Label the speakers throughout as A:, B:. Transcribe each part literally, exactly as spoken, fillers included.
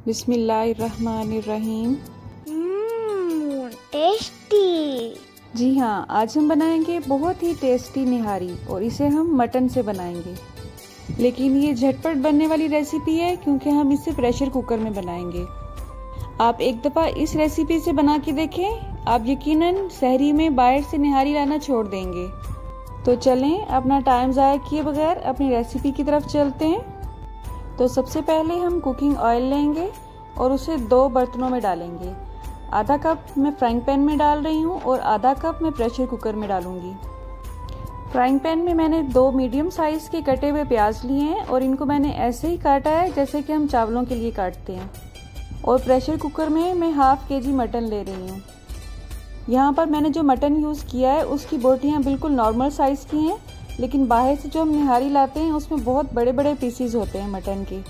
A: बिस्मिल्लाहिर्रहमानिर्रहीम।
B: टेस्टी।
A: जी हाँ, आज हम बनाएंगे बहुत ही टेस्टी निहारी और इसे हम मटन से बनाएंगे। लेकिन ये झटपट बनने वाली रेसिपी है क्योंकि हम इसे प्रेशर कुकर में बनाएंगे। आप एक दफ़ा इस रेसिपी से बना के देखें, आप यकीनन सहरी में बाहर से निहारी लाना छोड़ देंगे। तो चलें, अपना टाइम ज़ाया किए बगैर अपनी रेसिपी की तरफ चलते हैं। तो सबसे पहले हम कुकिंग ऑयल लेंगे और उसे दो बर्तनों में डालेंगे। आधा कप मैं फ्राइंग पैन में डाल रही हूँ और आधा कप मैं प्रेशर कुकर में डालूंगी। फ्राइंग पैन में मैंने दो मीडियम साइज़ के कटे हुए प्याज लिए हैं और इनको मैंने ऐसे ही काटा है जैसे कि हम चावलों के लिए काटते हैं। और प्रेशर कुकर में मैं हाफ के जी मटन ले रही हूँ। यहाँ पर मैंने जो मटन यूज़ किया है उसकी बोटियाँ बिल्कुल नॉर्मल साइज़ की हैं, लेकिन बाहर से जो हम निहारी लाते हैं उसमें बहुत बड़े बड़े पीसीज होते हैं मटन के।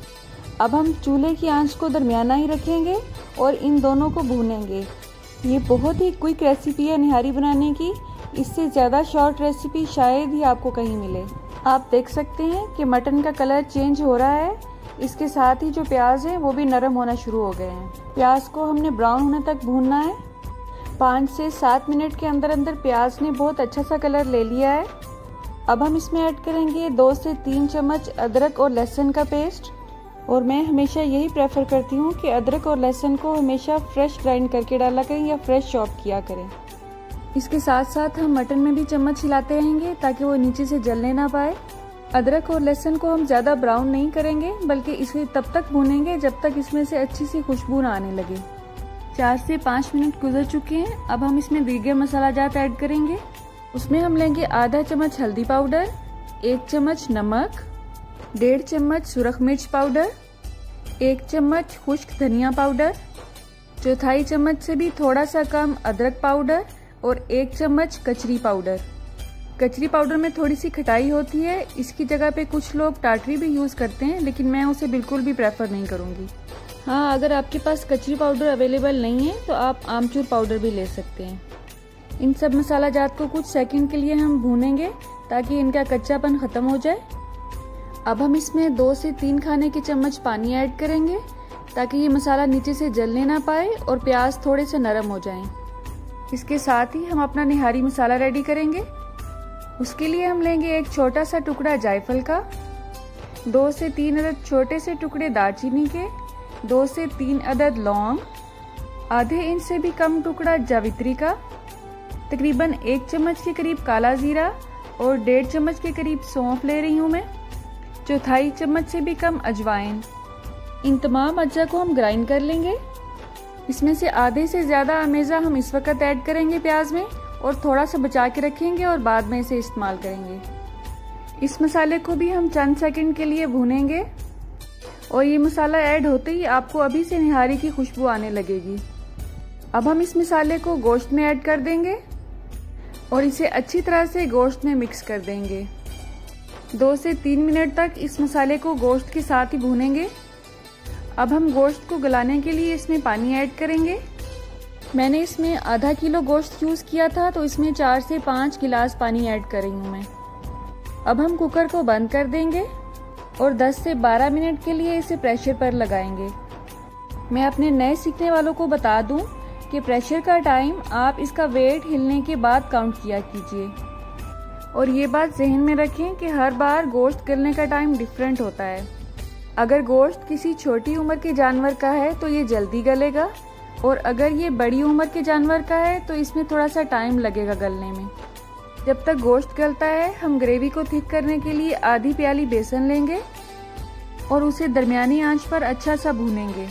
A: अब हम चूल्हे की आंच को दरमियाना ही रखेंगे और इन दोनों को भूनेंगे। ये बहुत ही क्विक रेसिपी है निहारी बनाने की। इससे ज़्यादा शॉर्ट रेसिपी शायद ही आपको कहीं मिले। आप देख सकते हैं कि मटन का कलर चेंज हो रहा है। इसके साथ ही जो प्याज है वो भी नरम होना शुरू हो गए हैं। प्याज को हमने ब्राउन होने तक भूनना है। पाँच से सात मिनट के अंदर अंदर प्याज ने बहुत अच्छा सा कलर ले लिया है। अब हम इसमें ऐड करेंगे दो से तीन चम्मच अदरक और लहसुन का पेस्ट। और मैं हमेशा यही प्रेफर करती हूँ कि अदरक और लहसुन को हमेशा फ्रेश ग्राइंड करके डाला करें या फ्रेश चॉप किया करें। इसके साथ साथ हम मटन में भी चम्मच हिलाते रहेंगे ताकि वो नीचे से जलने ना पाए। अदरक और लहसुन को हम ज़्यादा ब्राउन नहीं करेंगे, बल्कि इसे तब तक भूनेंगे जब तक इसमें से अच्छी सी खुशबू ना आने लगे। चार से पाँच मिनट गुजर चुके हैं। अब हम इसमें दीगर मसाला जात ऐड करेंगे। उसमें हम लेंगे आधा चम्मच हल्दी पाउडर, एक चम्मच नमक, डेढ़ चम्मच सुरख मिर्च पाउडर, एक चम्मच खुश्क धनिया पाउडर, चौथाई चम्मच से भी थोड़ा सा कम अदरक पाउडर और एक चम्मच कचरी पाउडर। कचरी पाउडर में थोड़ी सी खटाई होती है। इसकी जगह पे कुछ लोग टाटरी भी यूज़ करते हैं, लेकिन मैं उसे बिल्कुल भी प्रेफर नहीं करूँगी। हाँ, अगर आपके पास कचरी पाउडर अवेलेबल नहीं है तो आप आमचूर पाउडर भी ले सकते हैं। इन सब मसाला जात को कुछ सेकंड के लिए हम भूनेंगे ताकि इनका कच्चापन ख़त्म हो जाए। अब हम इसमें दो से तीन खाने के चम्मच पानी ऐड करेंगे ताकि ये मसाला नीचे से जलने ना पाए और प्याज थोड़े से नरम हो जाएं। इसके साथ ही हम अपना निहारी मसाला रेडी करेंगे। उसके लिए हम लेंगे एक छोटा सा टुकड़ा जायफल का, दो से तीन अदद छोटे से टुकड़े दालचीनी के, दो से तीन अदद लौंग, आधे इंच से भी कम टुकड़ा जावित्री का, तकरीबन एक चम्मच के करीब काला जीरा और डेढ़ चम्मच के करीब सौंफ ले रही हूँ मैं, चौथाई चम्मच से भी कम अजवाइन। इन तमाम अज्जा को हम ग्राइंड कर लेंगे। इसमें से आधे से ज़्यादा अमेज़ा हम इस वक्त ऐड करेंगे प्याज में और थोड़ा सा बचा के रखेंगे और बाद में इसे इस्तेमाल करेंगे। इस मसाले को भी हम चंद सेकंड के लिए भूनेंगे और ये मसाला ऐड होते ही आपको अभी से निहारी की खुशबू आने लगेगी। अब हम इस मसाले को गोश्त में ऐड कर देंगे और इसे अच्छी तरह से गोश्त में मिक्स कर देंगे। दो से तीन मिनट तक इस मसाले को गोश्त के साथ ही भूनेंगे। अब हम गोश्त को गलाने के लिए इसमें पानी ऐड करेंगे। मैंने इसमें आधा किलो गोश्त यूज़ किया था, तो इसमें चार से पाँच गिलास पानी ऐड कर रही हूँ मैं। अब हम कुकर को बंद कर देंगे और दस से बारह मिनट के लिए इसे प्रेशर पर लगाएंगे। मैं अपने नए सीखने वालों को बता दूं कि प्रेशर का टाइम आप इसका वेट हिलने के बाद काउंट किया कीजिए। और ये बात जहन में रखें कि हर बार गोश्त गलने का टाइम डिफरेंट होता है। अगर गोश्त किसी छोटी उम्र के जानवर का है तो ये जल्दी गलेगा, और अगर ये बड़ी उम्र के जानवर का है तो इसमें थोड़ा सा टाइम लगेगा गलने में। जब तक गोश्त गलता है हम ग्रेवी को थिक करने के लिए आधी प्याली बेसन लेंगे और उसे दरमियानी आंच पर अच्छा सा भूनेंगे।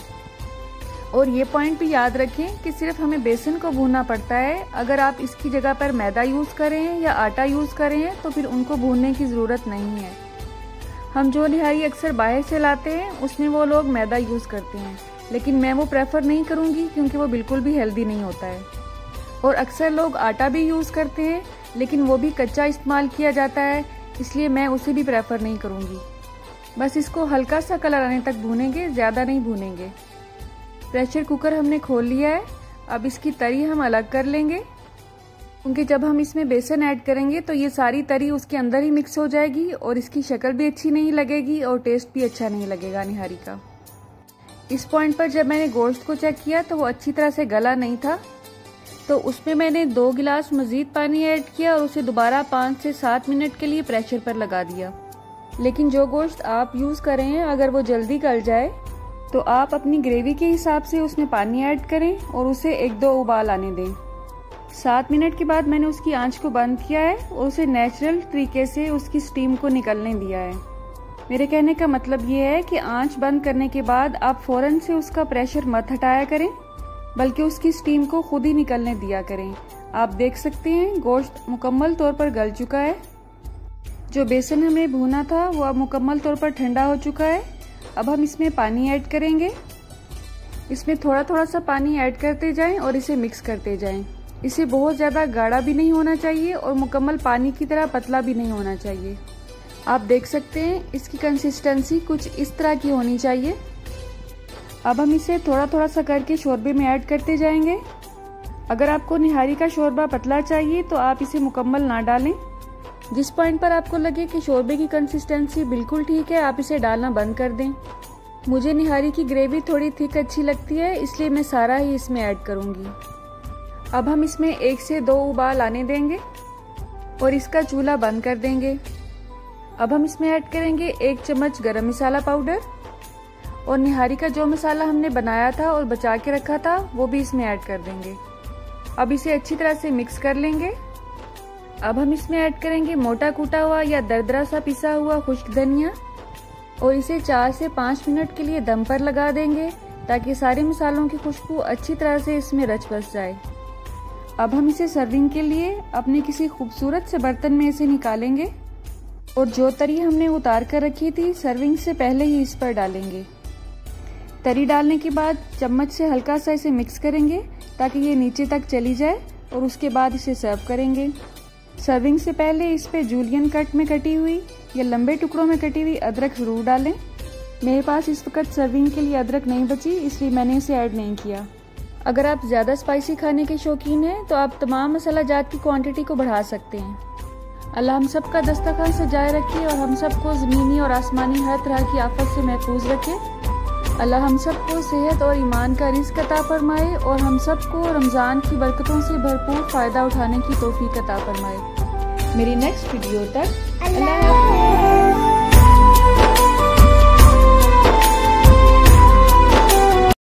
A: और ये पॉइंट भी याद रखें कि सिर्फ हमें बेसन को भूनना पड़ता है। अगर आप इसकी जगह पर मैदा यूज़ करें या आटा यूज़ करें तो फिर उनको भूनने की ज़रूरत नहीं है। हम जो निहारी अक्सर बाहर से लाते हैं उसमें वो लोग मैदा यूज़ करते हैं, लेकिन मैं वो प्रेफर नहीं करूँगी क्योंकि वो बिल्कुल भी हेल्दी नहीं होता है। और अक्सर लोग आटा भी यूज़ करते हैं, लेकिन वो भी कच्चा इस्तेमाल किया जाता है, इसलिए मैं उसे भी प्रेफर नहीं करूँगी। बस इसको हल्का सा कलर आने तक भूनेंगे, ज़्यादा नहीं भूनेंगे। प्रेशर कुकर हमने खोल लिया है। अब इसकी तरी हम अलग कर लेंगे, क्योंकि जब हम इसमें बेसन ऐड करेंगे तो ये सारी तरी उसके अंदर ही मिक्स हो जाएगी और इसकी शक्ल भी अच्छी नहीं लगेगी और टेस्ट भी अच्छा नहीं लगेगा निहारी का। इस पॉइंट पर जब मैंने गोश्त को चेक किया तो वो अच्छी तरह से गला नहीं था, तो उसमें मैंने दो गिलास मज़ीद पानी ऐड किया और उसे दोबारा पाँच से सात मिनट के लिए प्रेशर पर लगा दिया। लेकिन जो गोश्त आप यूज़ कर रहे हैं अगर वो जल्दी गल जाए तो आप अपनी ग्रेवी के हिसाब से उसमें पानी ऐड करें और उसे एक दो उबाल आने दें। सात मिनट के बाद मैंने उसकी आंच को बंद किया है और उसे नेचुरल तरीके से उसकी स्टीम को निकलने दिया है। मेरे कहने का मतलब ये है कि आंच बंद करने के बाद आप फौरन से उसका प्रेशर मत हटाया करें, बल्कि उसकी स्टीम को खुद ही निकलने दिया करें। आप देख सकते हैं गोश्त मुकम्मल तौर पर गल चुका है। जो बेसन हमने भूना था वो अब मुकम्मल तौर पर ठंडा हो चुका है। अब हम इसमें पानी ऐड करेंगे। इसमें थोड़ा थोड़ा सा पानी ऐड करते जाएं और इसे मिक्स करते जाएं। इसे बहुत ज़्यादा गाढ़ा भी नहीं होना चाहिए और मुकम्मल पानी की तरह पतला भी नहीं होना चाहिए। आप देख सकते हैं इसकी कंसिस्टेंसी कुछ इस तरह की होनी चाहिए। अब हम इसे थोड़ा थोड़ा सा करके शोरबे में ऐड करते जाएंगे। अगर आपको निहारी का शोरबा पतला चाहिए तो आप इसे मुकम्मल ना डालें। जिस पॉइंट पर आपको लगे कि शोरबे की कंसिस्टेंसी बिल्कुल ठीक है, आप इसे डालना बंद कर दें। मुझे निहारी की ग्रेवी थोड़ी थिक अच्छी लगती है, इसलिए मैं सारा ही इसमें ऐड करूँगी। अब हम इसमें एक से दो उबाल आने देंगे और इसका चूल्हा बंद कर देंगे। अब हम इसमें ऐड करेंगे एक चम्मच गरम मसाला पाउडर और निहारी का जो मसाला हमने बनाया था और बचा के रखा था वो भी इसमें ऐड कर देंगे। अब इसे अच्छी तरह से मिक्स कर लेंगे। अब हम इसमें ऐड करेंगे मोटा कूटा हुआ या दरदरा सा पिसा हुआ खुश्क धनिया और इसे चार से पाँच मिनट के लिए दम पर लगा देंगे ताकि सारे मसालों की खुशबू अच्छी तरह से इसमें रच बस जाए। अब हम इसे सर्विंग के लिए अपने किसी खूबसूरत से बर्तन में इसे निकालेंगे और जो तरी हमने उतार कर रखी थी सर्विंग से पहले ही इस पर डालेंगे। तरी डालने के बाद चम्मच से हल्का सा इसे मिक्स करेंगे ताकि ये नीचे तक चली जाए और उसके बाद इसे सर्व करेंगे। सर्विंग से पहले इस पे जूलियन कट में कटी हुई या लंबे टुकड़ों में कटी हुई अदरक जरूर डालें। मेरे पास इस वक्त सर्विंग के लिए अदरक नहीं बची, इसलिए मैंने इसे ऐड नहीं किया। अगर आप ज़्यादा स्पाइसी खाने के शौकीन हैं तो आप तमाम मसाला जात की क्वांटिटी को बढ़ा सकते हैं। अल्लाह हम सब का दस्तरखान सजाए रखे और हम सबको ज़मीनी और आसमानी हर तरह की आफत से महफूज रखे। अल्लाह हम सबको सेहत और ईमान का रिज़्क़ अता फरमाए और हम सबको रमज़ान की बरकतों से भरपूर फ़ायदा उठाने की तौफीक अता फरमाए। मेरी नेक्स्ट वीडियो तक अल्लाह हाफ़िज़।